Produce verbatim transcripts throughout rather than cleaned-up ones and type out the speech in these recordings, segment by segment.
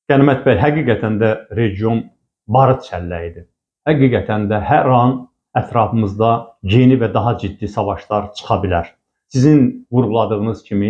Qənimət bəy, həqiqətən də region barıt çəlləyidir. Həqiqətən də hər an ətrafımızda yeni və daha ciddi savaşlar çıxa bilər. Sizin vurğuladığınız kimi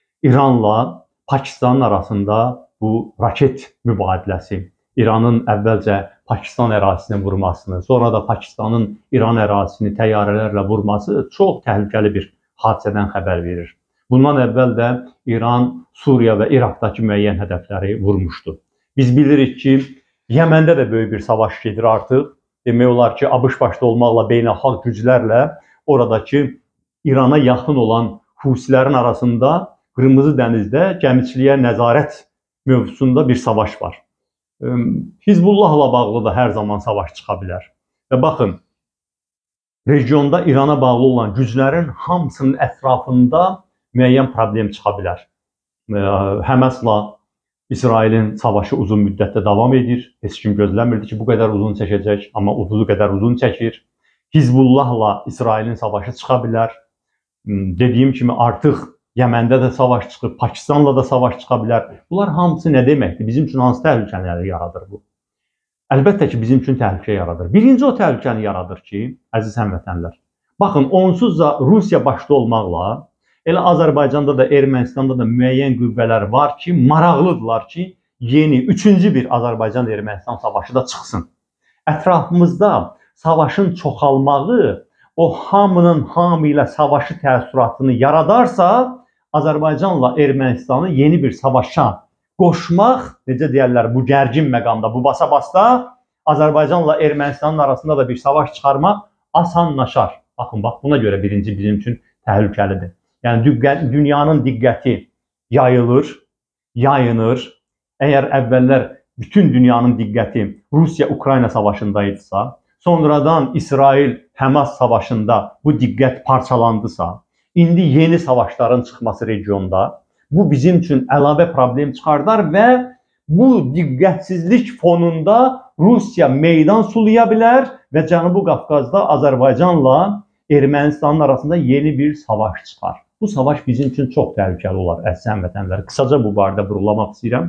İranla Pakistanın arasında bu raket mübadiləsi, İranın əvvəlcə Pakistan ərazisini vurmasını, sonra da Pakistanın İran ərazisini təyyarələrlə vurması çox təhlükəli bir hadisədən xəbər verir. Bundan əvvəl də İran, Suriya və İraqdakı müəyyən hədəfləri vurmuşdu. Biz bilirik ki, Yəməndə də böyük bir savaş gedir artıq. Demək olar ki, ABŞ başda olmaqla beynəlxalq güclərlə oradakı İrana yaxın olan Husilərin arasında Qırmızı dənizdə gəmiçiliyə nəzarət mövzusunda bir savaş var. Hizbullahla bağlı da hər zaman savaş çıxa bilər. Və baxın, regionda İrana bağlı olan güclərin hamısının ətrafında müəyyən problem çıxa bilər. Həmasla İsrailin savaşı uzun müddətdə davam edir. Heç kim gözləmirdi ki, bu qədər uzun çəkəcək, amma uduzu qədər uzun çəkir. Hizbullahla İsrailin savaşı çıxa bilər. Dediyim kimi artıq Yəməndə də savaş çıxıb, Pakistanla da savaş çıxa bilər. Bunlar hamısı nə deməkdir? Bizim üçün hansı təhlükələri yaradır bu? Əlbəttə ki, bizim üçün təhlükə yaradır. Birinci o təhlükəni yaradır ki, əziz həmvətənlər, baxın, onsuz da Rusiya başda olmaqla elə Azərbaycanda da, Ermənistanda da müəyyən qüvvələr var ki, maraqlıdırlar ki, yeni, üçüncü bir Azərbaycan-Ermənistan savaşı da çıxsın. Ətrafımızda savaşın çoxalmağı, o hamının hamı ilə savaşı təəssüratını yaradarsa, Azərbaycanla Ermənistanı yeni bir savaşa qoşmaq, necə deyərlər, bu gərgin məqamda, bu basa-basda Azərbaycanla Ermənistanın arasında da bir savaş çıxarmaq asanlaşar. Baxın, bax, buna görə birinci bizim üçün təhlükəlidir. Yəni, dünyanın diqqəti yayılır, yayınır. Əgər əvvəllər bütün dünyanın diqqəti Rusiya-Ukrayna savaşındaydısa, sonradan İsrail-Həmas savaşında bu diqqət parçalandısa, indi yeni savaşların çıxması regionda, bu bizim üçün əlavə problem çıxardar və bu diqqətsizlik fonunda Rusiya meydan sulaya bilər və Cənubi Qafqazda Azərbaycanla Ermənistanın arasında yeni bir savaş çıxar. Bu savaş bizim üçün çox təhlükəli olar, əziz həmvətənlər. Qısaca bu barədə vurğulamaq istəyirəm.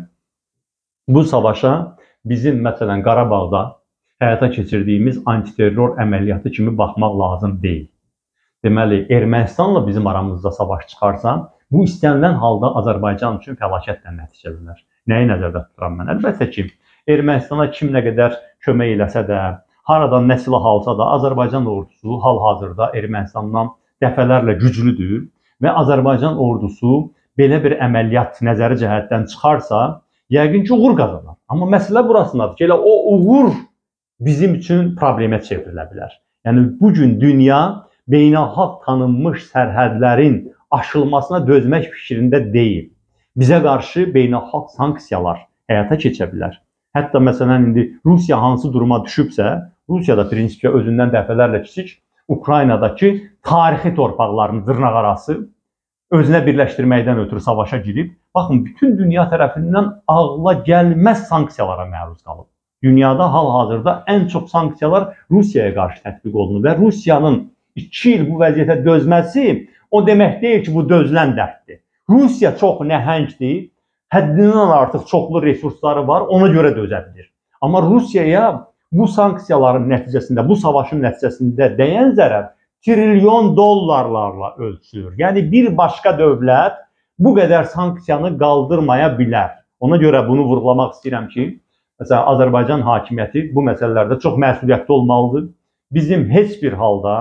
Bu savaşa bizim, məsələn, Qarabağda həyata keçirdiyimiz antiterror əməliyyatı kimi baxmaq lazım deyil. Deməli, Ermənistanla bizim aramızda savaş çıxarsa, bu istənilən halda Azərbaycan üçün fəlakətlə nəticələnər. Nəyi nəzərdə tuturam mən? Əlbəttə ki, Ermənistana kim nə qədər kömək eləsə də, haradan nə silah alsa da, Azərbaycan ordusu hal-hazırda Ermənistandan dəfələrlə güclüdür və Azərbaycan ordusu belə bir əməliyyat nəzəri cəhətdən çıxarsa, yəqin ki, uğur qazanar. Amma məsələ burasındadır ki, elə o uğur bizim üçün problemə çevrilə bilər. Yəni, bugün dünya beynəlxalq tanınmış sərhədlərin aşılmasına dözmək fikrində deyil. Bizə qarşı beynəlxalq sanksiyalar həyata keçə bilər. Hətta məsələn, indi Rusiya hansı duruma düşübsə, Rusiya da prinsipcə özündən dəfələrlə kiçik Ukraynadakı tarixi torpaqlarını dırnaq arası özünə birləşdirməkdən ötürü savaşa girib. Baxın, bütün dünya tərəfindən ağla gəlməz sanksiyalara məruz qalıb. Dünyada hal-hazırda ən çox sanksiyalar Rusiyaya qarşı tətbiq olunur və Rusiyanın iki il bu vəziyyətə dözməsi o demək deyil ki, bu dözülən dərddir. Rusiya çox nəhəngdir, həddindən artıq çoxlu resursları var, ona görə dözə bilir. Amma Rusiyaya bu sanksiyaların nəticəsində, bu savaşın nəticəsində dəyən zərər trilyon dollarlarla ölçülür. Yəni, bir başqa dövlət bu qədər sanksiyanı qaldırmaya bilər. Ona görə bunu vurğulamaq istəyirəm ki, məsələn, Azərbaycan hakimiyyəti bu məsələlərdə çox məsuliyyətli olmalıdır. Bizim heç bir halda,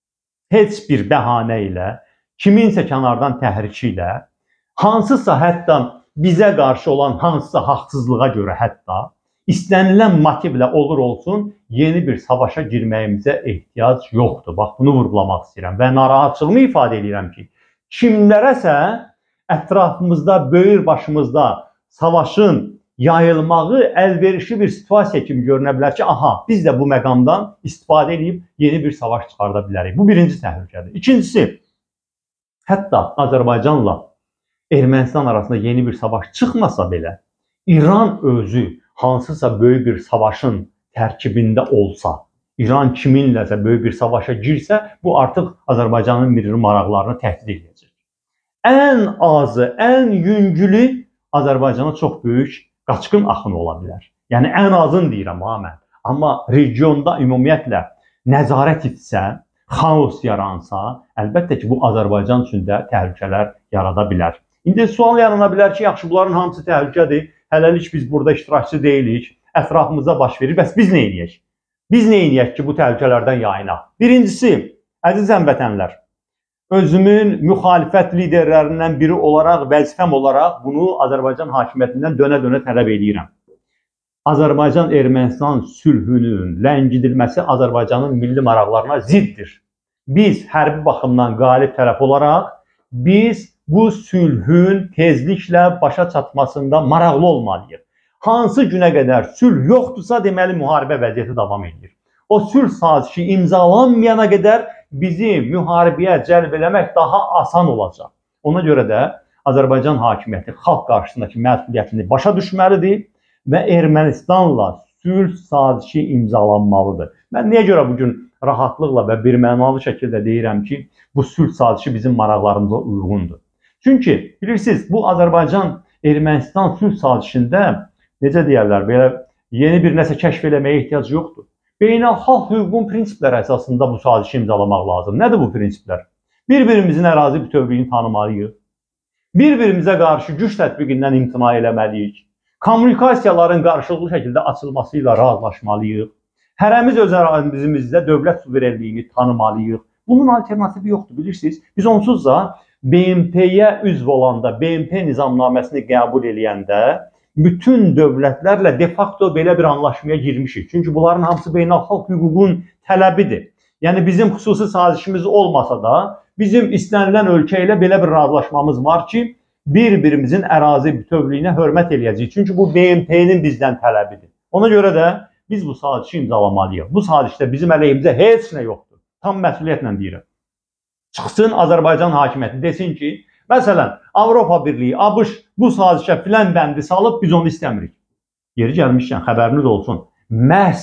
heç bir bəhanə ilə, kiminsə kənardan təhriki ilə, hansısa hətta bizə qarşı olan hansısa haqsızlığa görə hətta, istənilən motivlə olur olsun, yeni bir savaşa girməyimizə ehtiyac yoxdur. Bax, bunu vurğulamaq istəyirəm və narahatçılığımı ifadə edirəm ki, kimlərəsə ətrafımızda, böyür başımızda savaşın yayılmağı əlverişli bir situasiya kimi görünə bilər ki, aha, biz də bu məqamdan istifadə edib yeni bir savaş çıxarda bilərik. Bu birinci təhlükədir. İkincisi, hətta Azərbaycanla Ermənistan arasında yeni bir savaş çıxmasa belə, İran özü hansısa böyük bir savaşın tərkibində olsa, İran kiminləsə böyük bir savaşa girsə, bu artıq Azərbaycanın milli maraqlarını təhdid edəcək. Ən azı, ən yüngülü Azərbaycana çox böyük qaçqın axını ola bilər. Yəni ən azın deyirəm ha mən. Amma regionda ümumiyyətlə nəzarət etsə, xaos yaransa, əlbəttə ki, bu Azərbaycan üçün də təhlükələr yarada bilər. İndi sual yarana bilər ki, yaxşı, bunların hamısı təhlükədir. Hələlik biz burada iştirakçı deyilik, ətrafımızda baş verir. Bəs biz nə edək? Biz nə edək ki, bu təhlükələrdən yayınaq? Birincisi, əziz həmvətənlər, özümün müxalifət liderlərindən biri olaraq, vəzifəm olaraq bunu Azərbaycan hakimiyyətindən dönə-dönə tələb edirəm. Azərbaycan-Ermənistan sülhünün ləngidilməsi Azərbaycanın milli maraqlarına ziddir. Biz hərbi baxımdan qalib tərəf olaraq, biz bu sülhün tezliklə başa çatmasında maraqlı olmalıyıq. Hansı günə qədər sülh yoxdursa, deməli müharibə vəziyyəti davam edir. O sülh sazişi imzalanmayana qədər bizi müharibəyə cəlb eləmək daha asan olacaq. Ona görə də Azərbaycan hakimiyyəti xalq qarşısındakı məsuliyyətini başa düşməlidir və Ermənistanla sülh sazişi imzalanmalıdır. Mən niyə görə bugün rahatlıqla və birmənalı şəkildə deyirəm ki, bu sülh sazişi bizim maraqlarımıza uyğundur. Çünki bilirsiniz, bu Azərbaycan-Ermənistan sülh sazişində necə deyərlər, belə yeni bir nəsə kəşf eləməyə ehtiyac yoxdur. Beynəlxalq hüququn prinsipləri əsasında bu sazişi imzalamaq lazım. Nədir bu prinsiplər? Bir-birimizin ərazi bütövlüyünü tanımalıyıq. Bir-birimizə qarşı güc tətbiqindən imtina eləməliyik. Kommunikasiyaların qarşılıqlı şəkildə açılması ilə razılaşmalıyıq. Hərəmiz öz ərazimizdə dövlət suverenliyini tanımalıyıq. Bunun alternatifi yoxdur, bilirsiniz. Biz onsuz da B M P-yə üzv olanda, B M P nizamnaməsini qəbul eləyəndə bütün dövlətlərlə de facto belə bir anlaşmaya girmişik. Çünki bunların hamısı beynəlxalq hüququn tələbidir. Yəni bizim xüsusi sazişimiz olmasa da, bizim istənilən ölkə ilə belə bir razılaşmamız var ki, bir-birimizin ərazi bütövlüyünə hörmət eləyəcəyik. Çünki bu B M P-nin bizdən tələbidir. Ona görə də biz bu sazişi imzalamalıyıq. Bu sazişdə bizim əleyhimizə heç nə yoxdur. Tam məsuliyyətlə deyirəm. Çıxsın Azərbaycan hakimiyyəti desin ki, məsələn, Avropa Birliyi, ABŞ bu sazişə filan bəndi salıb, biz onu istəmirik. Yeri gəlmişkən, xəbəriniz olsun. Məhz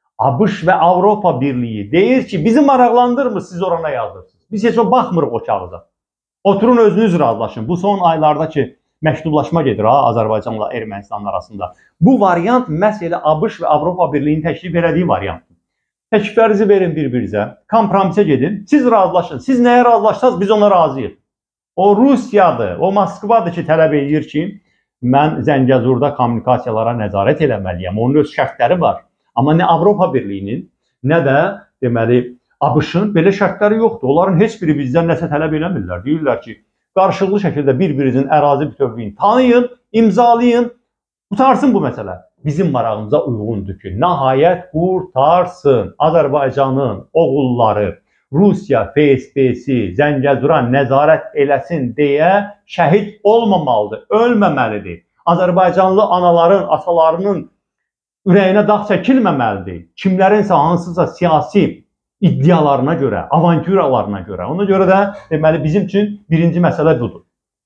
ABŞ və Avropa Birliyi deyir ki, bizi maraqlandırmır, siz orana yazırsınız. Biz heç o baxmırıq o kağıza. Oturun özünüz razılaşın. Bu son aylarda ki, məktublaşma gedir ha, Azərbaycanla Ermənistan arasında. Bu variant məhz elə ABŞ və Avropa Birliyinin təklif elədiyi variantdır. Təkliflərinizi verin bir-birinizə, kompromisə gedin, siz razılaşın. Siz nəyə razılaşsanız, biz ona razıyıq. O Rusiyadır, o Moskvadır ki, tələb edir ki, mən Zəngəzurda kommunikasiyalara nəzarət eləməliyəm. Onun öz şərtləri var. Amma nə Avropa Birliyinin, nə də deməli ABŞ-ın belə şərtləri yoxdur. Onların heç biri bizdən nəsə tələb eləmirlər. Deyirlər ki, qarşılıqlı şəkildə bir-birinizin ərazi bütövlüyünü tanıyın, imzalayın, qutarsın bu məsələ. Bizim marağımıza uyğundur ki, nəhayət qurtarsın Azərbaycanın oğulları Rusiya F S B-si Zəngəzura nəzarət eləsin deyə şəhid olmamalıdır, ölməməlidir. Azərbaycanlı anaların, atalarının ürəyinə dağ çəkilməməlidir. Kimlərinsə hansısa siyasi iddialarına görə, avantüralarına görə. Ona görə də deməli bizim üçün birinci məsələ budur.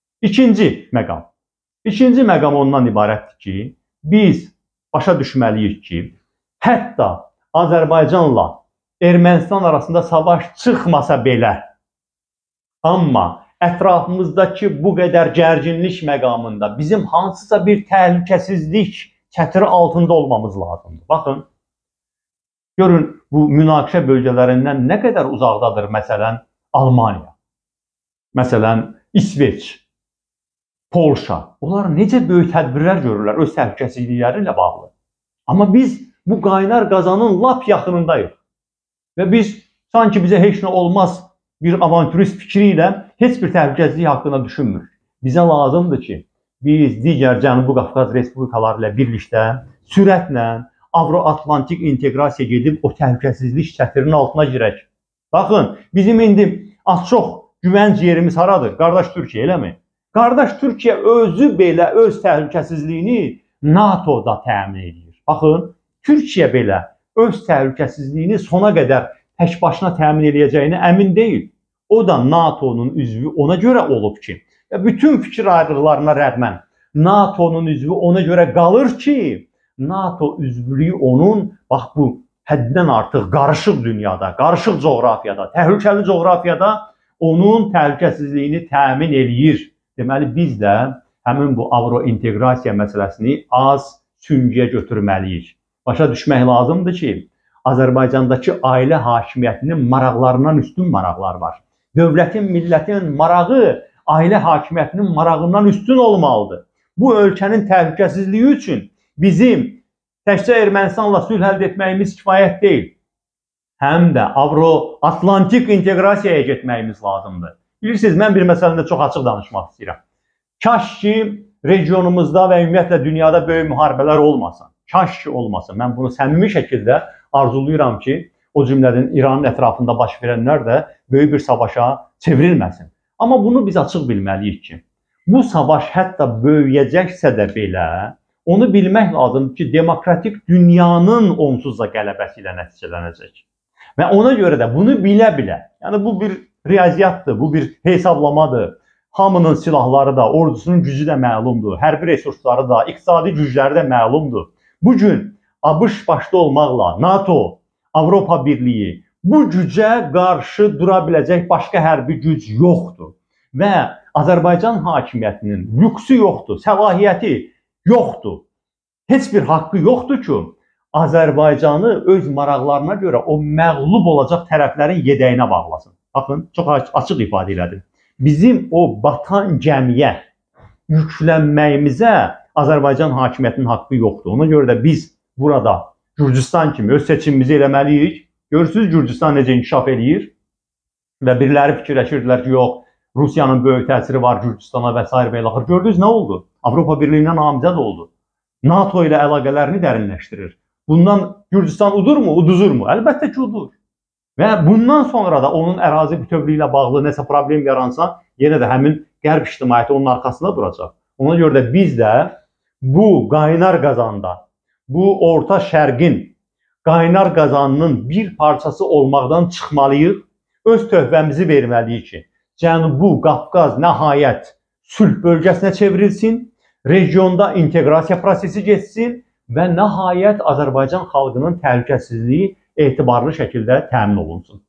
İkinci məqam. İkinci məqam ondan ibarətdir ki, biz başa düşməliyik ki, hətta Azərbaycanla Ermənistan arasında savaş çıxmasa belə, amma ətrafımızdakı bu qədər gərginlik məqamında bizim hansısa bir təhlükəsizlik çətiri altında olmamız lazımdır. Baxın, görün bu münaqişə bölgələrindən nə qədər uzaqdadır məsələn Almaniya, məsələn İsveç, Polşa. Onlar necə böyük tədbirlər görürlər öz təhlükəsizlikləri ilə bağlı. Amma biz bu qaynar qazanın lap yaxınındayıq. Və biz sanki bizə heç nə olmaz bir avantürist fikri ilə heç bir təhlükəsizlik haqqında düşünmürük. Bizə lazımdır ki, biz digər Cənubi Qafqaz Respublikaları ilə birlikdə sürətlə Avro-Atlantik inteqrasiya gedib o təhlükəsizlik çətirinin altına girək. Baxın, bizim indi az-çox güvənc yerimiz haradır? Qardaş Türkiyə, eləmi? Qardaş Türkiyə özü belə öz təhlükəsizliyini NATO'da təmin edir. Baxın, Türkiyə belə öz təhlükəsizliyini sona qədər tək başına təmin edəcəyini əmin deyil. O da NATO'nun üzvü ona görə olub ki, bütün fikir ayrılıqlarına rəğmən NATO'nun üzvü ona görə qalır ki, NATO üzvlüyü onun, bax bu həddən artıq qarışıq dünyada, qarışıq coğrafiyada, təhlükəli coğrafiyada onun təhlükəsizliyini təmin eləyir. Deməli, biz də həmin bu avrointeqrasiya məsələsini az süngüyə götürməliyik. Başa düşmək lazımdır ki, Azərbaycandakı ailə hakimiyyətinin maraqlarından üstün maraqlar var. Dövlətin, millətin marağı ailə hakimiyyətinin marağından üstün olmalıdır. Bu ölkənin təhlükəsizliyi üçün bizim təkcə Ermənistanla sülh əldə etməyimiz kifayət deyil. Həm də Avro-Atlantik inteqrasiyaya getməyimiz lazımdır. Bilirsiniz, mən bir məsələndə çox açıq danışmaq istəyirəm. Kaş ki, regionumuzda və ümumiyyətlə dünyada böyük müharibələr olmasın. Kaş ki, olmasın. Mən bunu səmimi şəkildə arzulayıram ki, o cümlədən İranın ətrafında baş verənlər də böyük bir savaşa çevrilməsin. Amma bunu biz açıq bilməliyik ki, bu savaş hətta böyüyəcəksə də belə, onu bilmək lazımdır ki, demokratik dünyanın onsuz da qələbəsi ilə nəticələnəcək. Və ona görə də bunu bilə-bilə, yəni bu bir riyaziyyatdır, bu bir hesablamadır. Hamının silahları da, ordusunun gücü də məlumdur, hərbi resursları da, iqtisadi gücləri də məlumdur. Bugün ABŞ başda olmaqla NATO, Avropa Birliyi bu gücə qarşı dura biləcək başqa hərbi güc yoxdur. Və Azərbaycan hakimiyyətinin lüksü yoxdur, səlahiyyəti yoxdur. Heç bir haqqı yoxdur ki, Azərbaycanı öz maraqlarına görə o məğlub olacaq tərəflərin yedəyinə bağlasın. Baxın, çox açıq ifadə elədim. Bizim o batan gəmiyə yüklənməyimizə Azərbaycan hakimiyyətinin haqqı yoxdur. Ona görə də biz burada Gürcüstan kimi öz seçimimizi eləməliyik. Görürsünüz, Gürcüstan necə inkişaf eləyir və biriləri fikirləşirdilər ki, yox, Rusiyanın böyük təsiri var Gürcüstana və s. və ilaxır. Gördünüz, nə oldu? Avropa Birliyindən namizəd oldu. NATO ilə əlaqələrini dərinləşdirir. Bundan Gürcüstan udurmu, uduzurmu? Əlbəttə ki, udur. Və bundan sonra da onun ərazi bütövlüyü ilə bağlı nəsə problem yaransa, yenə də həmin qərb ictimaiyyəti onun arxasında duracaq. Ona görə də biz də bu qaynar qazanda, bu Orta Şərqin qaynar qazanının bir parçası olmaqdan çıxmalıyıq, öz töhfəmizi verməliyik ki, Cənubi Qafqaz nəhayət sülh bölgəsinə çevrilsin, regionda inteqrasiya prosesi geçsin və nəhayət Azərbaycan xalqının təhlükəsizliyi etibarlı şəkildə təmin olunsun.